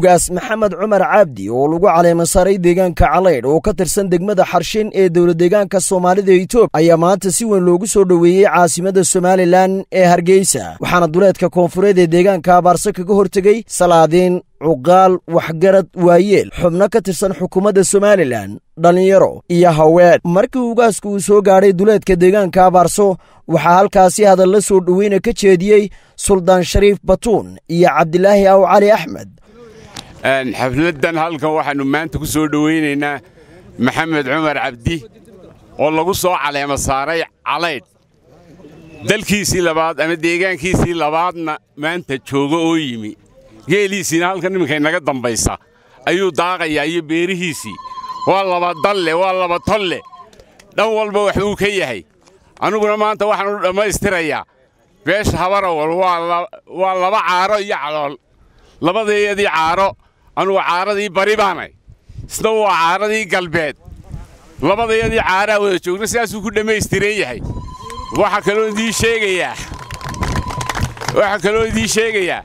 ugaas maxamed cumar cabdi oo lagu caleema saaray deegaanka Calaydh oo ka tirsan degmada Xarshin ee dowlad deegaanka Soomaalida ee Itoobiya ayaa maanta si weyn loogu soo dhaweeyay caasimada Somaliland ee Hargeysa waxaana duleedka koonfureed ee deegaanka Abaarso kaga hortagay salaadiin cuqaal waxgarad waayeel xubno ka tirsan xukuumadda Somaliland dhalinyaro iyo haween markii ugaasku uu soo gaaray duleedka deegaanka Abaarso waxaa halkaasi hadal la soo dhaweeyay ka jeediyay Suldaan Shariif Batuun iyo Cabdilaahi Aw Cali Axmed xafladan halkan waxaanu maanta ku soo dhaweynaynaa maxamed cumar cabdi oo lagu soo caleema saaray Calaydh dalkiisii labaad ama deegaankiisii labaadna maanta jooga oo yimi geeliisina halkan nimankay naga dambaysa ayuu daaqayaa iyo beerihiisii waa laba dalle waa laba tolle dhan walba wax uu ka yahay aniguna maanta waxaan u dhammaystirayaa beesha Habarawal waa laba caaro iyo calool labadeedii caaro anugu caaradii bari baanay isna waa caaradii galbeed labadeedii caara wada joogna sidaas uu ku dhammaystiran yahay waxa kaloo idii sheegayaa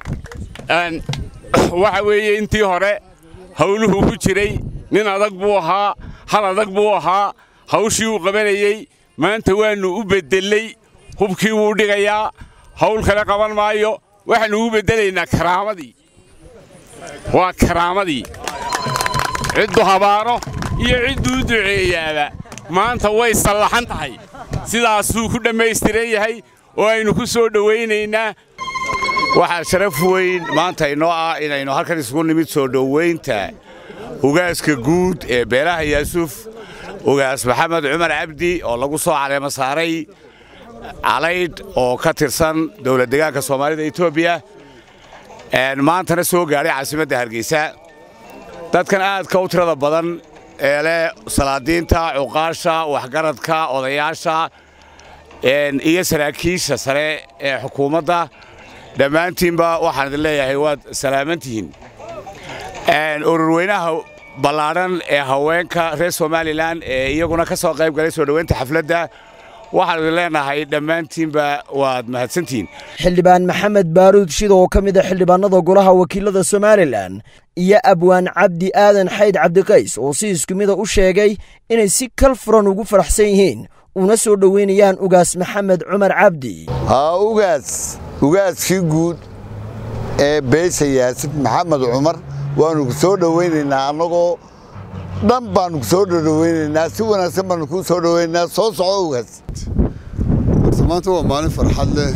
waxa weeye intii hore hawluhu ku jiray nin adag buu ahaa hal adag buu ahaa hawshii uu qabanayay maanta waanu u bedelay hubkii wuu dhigayaa hawl kale qaban maayo waxaanu u bedelaynaa karaamadii waa karaamadii ciddu habaaro iyo ciddu u duceeyaaba maanta way sallaxan tahay sidaasuu ku dhammaystiran yahay oo aynu ku soo dhawaynaynaa waxaa sharaf weyn maanta inoo ah inaynu halkan isugu nimid soo dhowaynta ugaaska guud ee beelaha Yaasuf ugaas maxamed cumar cabdi oo lagu soo caleema saaray Calaydh oo ka tirsan dowlad deegaanka Soomaalida Itoobiya maantana soo gaaray caasimadda Hargeysa dadkan aadka u tirada badan ee leh salaadiinta cuqaasha waxgaradka odayaasha iyo saraakiisha sare ee xukuumadda dhammaantiinba waxaan idin leeyahay waad salaamantihiin ururweynaha ballaaran ee haweenka reer Somaliland ee iyaguna ka soo qayb galay soo dhaweynta xafladda waxaan idin leenahay dhammaantiinba waad mahadsantihiin xildhibaan maxamed baaruud sidoo ka mid ah xildhibaanada golaha wakiilada Somaliland iyo abwaan cabdi aadan xayd cabdiqays oo si isku mid ah u sheegay inay si kal furan ugu faraxsan yihiin una soo dhaweynayaan ugaas maxamed cumar cabdi ugaaskii guud ee beesha Yaasif maxamed cumar waanu ku soo dhaweynaynaa annagoo dhan baanu ku soo dhaweynaynaa si wanaagsan baanu ku soo dhaweynaynaa soo soco ugaas maanta waa maalin farxad leh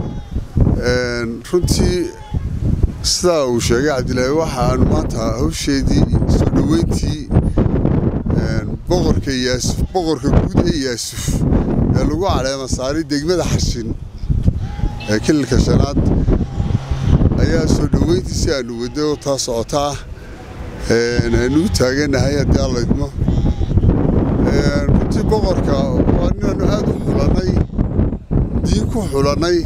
runtii sida uu sheegay Cabdilaahi waxaanu maanta hawsheedii soo dhaweyntii boqorka Yaasif boqorka guud ee Yaasif ee lagu caleema saaray degmada Xarshin ee kilka shanaad ayaa soo dhaweyntiisa aanu wado taa socotaa aanu taaganahay haddii alla idmo runtii boqorka waa ninaanu aad u xulanay diin ku xulanay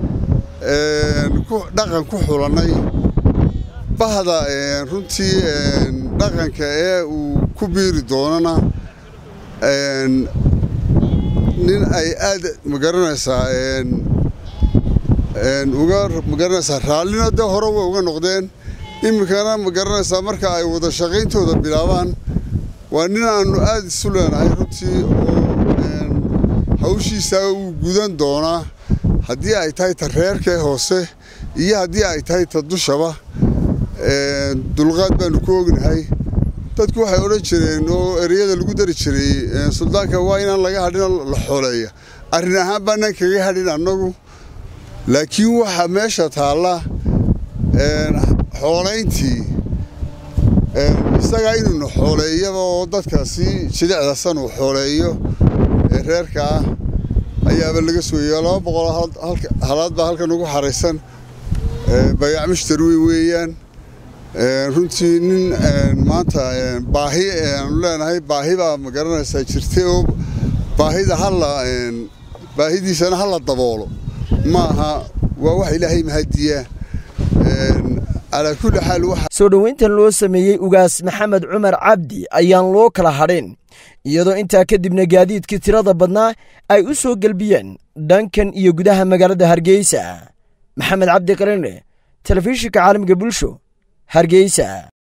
dhaqan ku xulanay bahda runtii dhaqanka ee uu ku biiri doonana nin ay aad magaranaysaa raallina dee hore way uga noqdeen iminkana magaranaysaa marka ay wada shaqayntooda bilaabaan waa nin aanu aad isu leenahay runtii oo hawshiisa uu gudan doonaa haddii ay tahay ta reerka hoose iyo haddii ay tahay ta dushaba dulqaad baanu ku ognahay dadku waxay odhan jireen oo ereyada lagu dari jiray suldaanka waa inaan laga hadhin la xooleeya arrin ahaan baanaan kaga hadhin annagu laakiin waxa meesha taalla xoolayntii isagaa inuuna xooleeyaba oo dadka si jilicdasan uu xooleeyo reerka ah ayaaba laga sooyay 200 halaad baa halkan ugu xaraysan bayac mushtari weeyaan runtii nin maanta baahi aanu leenahay baahi baa magaranaysaa jirtay oo baahidiisana hala daboolo maaha waa wax ilaahay mahadiya ala kulli xaal waxa soo dhaweyntan loo sameeyay ugaas maxamed cumar cabdi ayaan loo kala hadhin iyadoo intaa kadibna gaadiidkii tirada badnaa ay u soo galbiyeen dhankan iyo gudaha magaalada Hargeysa maxamed cabdi qarine telefishinka caalamiga bulsho hargeysa.